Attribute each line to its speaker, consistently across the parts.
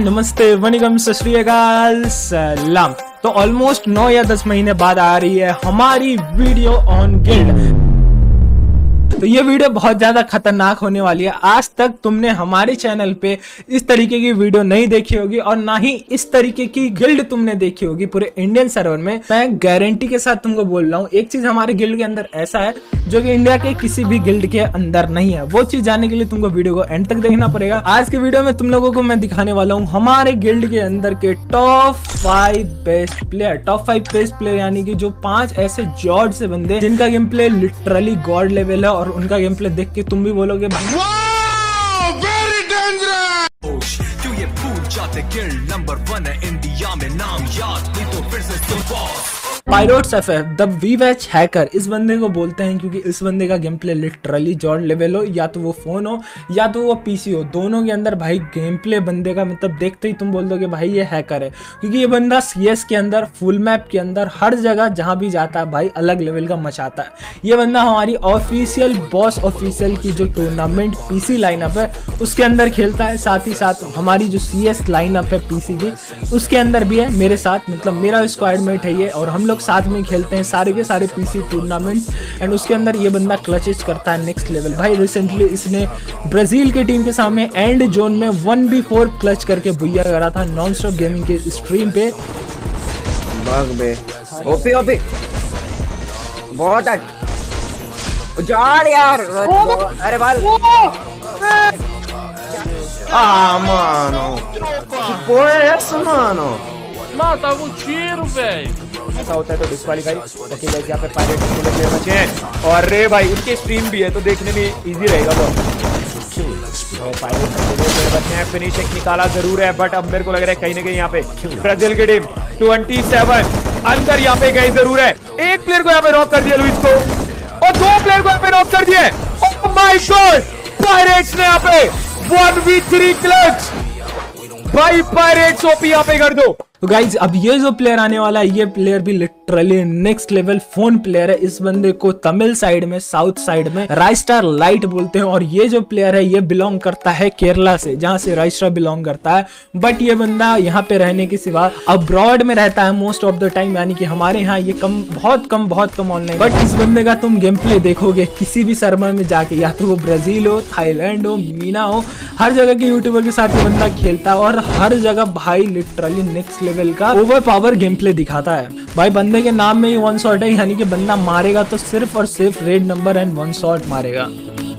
Speaker 1: नमस्ते, वनीकम, सत श्री अकाल, सलाम। तो ऑलमोस्ट 9 या 10 महीने बाद आ रही है हमारी वीडियो ऑन गिल्ड। तो ये वीडियो बहुत ज्यादा खतरनाक होने वाली है। आज तक तुमने हमारे चैनल पे इस तरीके की वीडियो नहीं देखी होगी और ना ही इस तरीके की गिल्ड तुमने देखी होगी पूरे इंडियन सर्वर में। मैं गारंटी के साथ तुमको बोल रहा हूँ, एक चीज हमारे गिल्ड के अंदर ऐसा है जो कि इंडिया के किसी भी गिल्ड के अंदर नहीं है। वो चीज जानने के लिए तुमको वीडियो को एंड तक देखना पड़ेगा। आज के वीडियो में तुम लोगों को मैं दिखाने वाला हूँ हमारे गिल्ड के अंदर के टॉप 5 बेस्ट प्लेयर, यानी कि जो 5 ऐसे जॉर्ज से बंदे जिनका game play literally god level है और उनका गेम प्ले देख के तुम भी बोलोगे
Speaker 2: वेरी डेंजरस। तू ये पूछ जाते गिल्ड नंबर 1 है इंडिया में, नाम याद नहीं तो फिर से सुन बॉस।
Speaker 1: पायरोट्स एफएफ द वीवैच हैकर इस बंदे को बोलते हैं क्योंकि इस बंदे का game play literally George level हो, या तो वो फोन हो या तो वो पीसी हो, दोनों के अंदर भाई गेम प्ले बंदे का मतलब देखते ही तुम बोल दोगे भाई ये हैकर है। क्योंकि ये बंदा सीएस के अंदर, फुल मैप के अंदर, हर जगह जहां भी जाता है भाई अलग लेवल का मचाता है। ये बंदा हमारी ऑफिशियल बॉस ऑफिशियल की जो टूर्नामेंट पीसी लाइनअप है उसके अंदर खेलता है, साथ ही साथ हमारी जो सीएस लाइनअप है पीसी की उसके अंदर भी है मेरे साथ, मतलब मेरा स्क्वाड मेट है ये, और हम लोग साथ में खेलते हैं सारे के सारे पीसी टूर्नामेंट्स। एंड उसके अंदर ये बंदा क्लचेज करता है नेक्स्ट लेवल। भाई रिसेंटली इसने ब्राजील की टीम के सामने एंड जोन में 1v4 क्लच करके भुइया करा था नॉन स्टॉप गेमिंग के स्ट्रीम पे।
Speaker 3: ओपी ओपी बहुत यार। अरे बाल mano. Que porra é essa, mano?
Speaker 4: Não, tava um tiro, velho.
Speaker 3: ऐसा होता है तो डिस्क्वालीफाई। ओके गाइस, यहाँ पे पायरेट के लिए बचे हैं और रे भाई उनके स्ट्रीम भी है तो देखने में इजी रहेगा। वो पायरेट के लिए बचे हैं, फिनिश एक निकाला जरूर है बट अब मेरे को लग रहा है कहीं ना कहीं यहाँ पे ब्राजील की टीम 27 अंदर यहाँ पे गई जरूर है। एक प्लेयर को यहाँ पे नॉक कर दिया लुइस को और 2 प्लेयर को यहाँ पे नॉक कर दिया। ओह माय गॉड, पायरेट्स ने यहाँ पे 1v3 क्लच। भाई पायरेट्स ओपी यहाँ पे कर दो।
Speaker 1: तो गाइज अब ये जो प्लेयर आने वाला है ये प्लेयर भी literally next level phone player है। इस बंदे को तमिल साइड में, साउथ साइड में राइस्टार लाइट बोलते हैं और ये जो प्लेयर है ये बिलोंग करता है केरला से, जहां से राइस्टार बिलोंग करता है। बट ये बंदा यहाँ पे रहने के सिवा अब्रॉड में रहता है मोस्ट ऑफ द टाइम, यानी कि हमारे यहाँ ये बहुत कम ऑनलाइन। बट इस बंदे का तुम गेम प्ले देखोगे किसी भी सर्वर में जाके, या तो वो ब्राजील हो, थाईलैंड हो, मीना हो, हर जगह के यूट्यूबर के साथ ये बंदा खेलता है और हर जगह भाई लिटरली नेक्स्ट लेवल का ओवर पावर गेम प्ले दिखाता है। भाई बंदे के नाम में ही 1 शॉट है, यानी कि बंदा मारेगा तो सिर्फ और सिर्फ रेड नंबर एंड 1 शॉट मारेगा।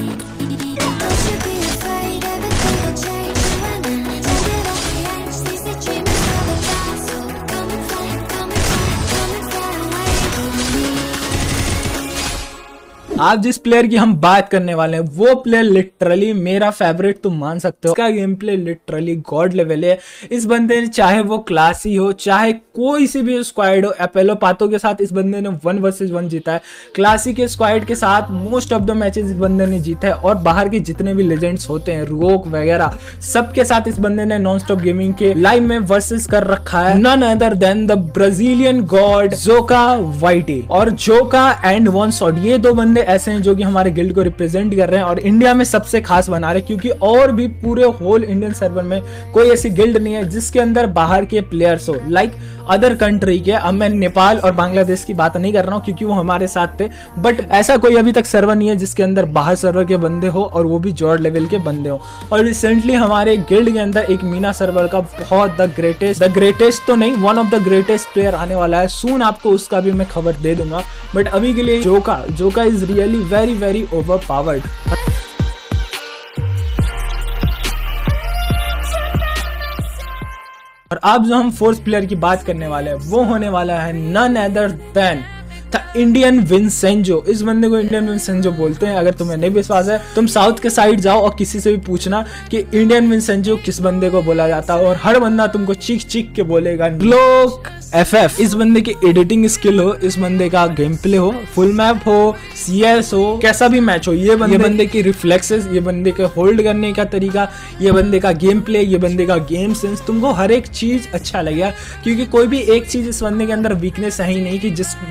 Speaker 1: आज जिस प्लेयर की हम बात करने वाले हैं वो प्लेयर लिटरली मेरा फेवरेट तुम मान सकते हो। इसका game play literally god level है। इस बंदे ने चाहे वो क्लासी हो, चाहे कोई सी भी स्क्वाड हो, एपेलो पातो के साथ इस बंदे ने 1 वर्सेस 1 जीता है। क्लासी के स्क्वाड के साथ मोस्ट ऑफ द मैचेस इस बंदे ने जीता है और बाहर के जितने भी लेजेंड्स होते हैं, रोक वगैरह, सबके साथ इस बंदे ने नॉन स्टॉप गेमिंग के लाइव में वर्सेस कर रखा है। None other than the Brazilian god Joka वाइटी और जोका एंड 1 शॉट। ये 2 बंदे ऐसे हैं जो कि हमारे गिल्ड को रिप्रेजेंट कर रहे हैं और इंडिया में सबसे खास बना रहे हैं, क्योंकि और भी पूरे होल इंडियन सर्वर में कोई ऐसी गिल्ड नहीं है जिसके अंदर बाहर के प्लेयर्स हो, लाइक अदर कंट्री के। अब मैं नेपाल और बांग्लादेश की बात नहीं कर रहा हूँ क्योंकि वो हमारे साथ थे, बट ऐसा कोई अभी तक सर्वर नहीं है जिसके अंदर बाहर सर्वर के बंदे हो और वो भी जॉर्ज लेवल के बंदे हो। और रिसेंटली हमारे गिल्ड के अंदर एक मीना सर्वर का बहुत द ग्रेटेस्ट तो नहीं, 1 ऑफ द ग्रेटेस्ट प्लेयर आने वाला है। सून आपको उसका भी मैं खबर दे दूंगा, बट अभी के लिए Joka is really very over powered. और अब जो हम 4th प्लेयर की बात करने वाले हैं वो होने वाला है none other than the Indian Vincenzo. इस बंदे को इंडियन विंसेंजो बोलते हैं। अगर तुम्हें नहीं विश्वास है तुम साउथ के साइड जाओ और किसी से भी पूछना कि इंडियन विंसेंजो किस बंदे को बोला जाता है और हर बंदा तुमको चीख के बोलेगा ग्लोक एफएफ। इस बंदे की एडिटिंग स्किल हो, इस बंदे का गेम प्ले हो, फुल मैप हो, सीएस हो, कैसा भी मैच हो, ये बंदे की रिफ्लेक्सेस, ये बंदे के होल्ड करने का तरीका, ये बंदे का गेम प्ले, ये बंदे का गेम सेंस, तुमको हर एक चीज अच्छा लगेगा। क्योंकि कोई भी एक चीज इस बंदे के अंदर वीकनेस है ही नहीं कि जिस जगह पे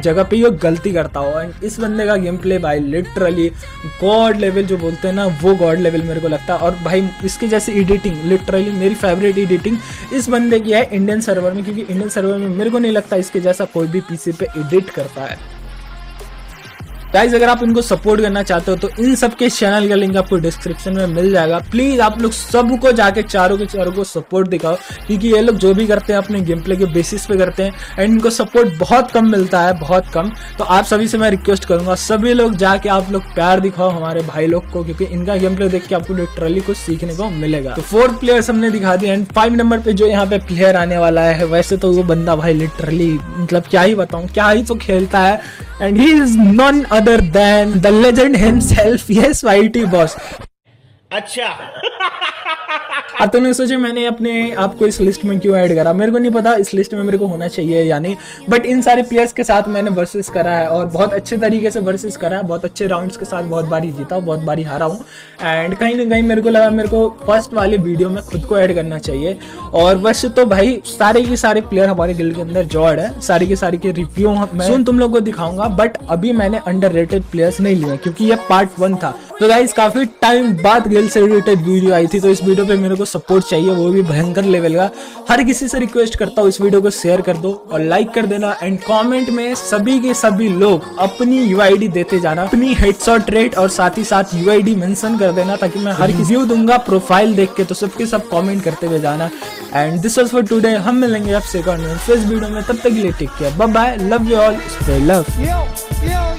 Speaker 1: लोग गलती करता हो। एंड इस बंदे का गेम प्ले भाई लिटरली गॉड लेवल जो बोलते हैं ना, वो गॉड लेवल मेरे को लगता है। और भाई इसके जैसे एडिटिंग, लिटरली मेरी फेवरेट एडिटिंग इस बंदे की है इंडियन सर्वर में, क्योंकि इंडियन सर्वर में मेरे को नहीं लगता इसके जैसा कोई भी पीसी पे एडिट करता है। गाइस अगर आप इनको सपोर्ट करना चाहते हो तो इन सब के चैनल का लिंक आपको डिस्क्रिप्शन में मिल जाएगा। प्लीज आप लोग सबको जाके चारों के चारों को सपोर्ट दिखाओ, क्योंकि ये लोग जो भी करते हैं अपने गेम प्ले के बेसिस पे करते हैं एंड इनको सपोर्ट बहुत कम मिलता है, बहुत कम। तो आप सभी से मैं रिक्वेस्ट करूंगा, सभी लोग जाके आप लोग प्यार दिखाओ हमारे भाई लोग को, क्योंकि इनका गेम प्ले देख के आपको लिटरली कुछ सीखने को मिलेगा। तो 4th प्लेयर हमने दिखा दिया एंड 5 नंबर पे जो यहाँ पे प्लेयर आने वाला है, वैसे तो वो बंदा भाई लिटरली मतलब क्या ही बताऊं, क्या ही तो खेलता है। And he is none other than the legend himself, yes YT boss.
Speaker 3: अच्छा
Speaker 1: अब तुमने सोचा मैंने अपने आपको इस लिस्ट में क्यों ऐड करा, मेरे को नहीं पता इस लिस्ट में मेरे को होना चाहिए या नहीं, बट इन सारे प्लेयर्स के साथ मैंने वर्सेस करा है और बहुत अच्छे तरीके से वर्सेस करा है, बहुत अच्छे राउंड्स के साथ बहुत बारी जीता हूँ, बहुत बारी हारा हूँ। एंड कहीं ना कहीं मेरे को लगा मेरे को फर्स्ट वाली वीडियो में खुद को ऐड करना चाहिए। और वैसे तो भाई सारे के सारे प्लेयर हमारे गिल्ड के अंदर जॉइंड है, सारी के सारी के रिव्यू मैं सुन तुम लोग को दिखाऊंगा, बट अभी मैंने अंडररेटेड प्लेयर्स नहीं लिए क्योंकि ये पार्ट 1 था। तो गाइस काफी टाइम बाद गिल्ड से रिलेटेड वीडियो आई थी, तो इस वीडियो पे मेरे को सपोर्ट चाहिए, वो भी भयंकर लेवल का। हर किसी से रिक्वेस्ट करता हूँ इस वीडियो को शेयर कर दो और लाइक कर देना एंड कमेंट में सभी के सभी लोग अपनी यूआईडी देते जाना, अपनी हेडशॉट रेट और साथ ही साथ यूआईडी मेंशन कर देना, ताकि मैं हर किसी को दूंगा प्रोफाइल देख के, तो सबके सब कमेंट करते हुए जाना। And this was for today, हम मिलेंगे आपसे एक और वीडियो में, तब तक के लिए take care, bye bye, love you all, stay love.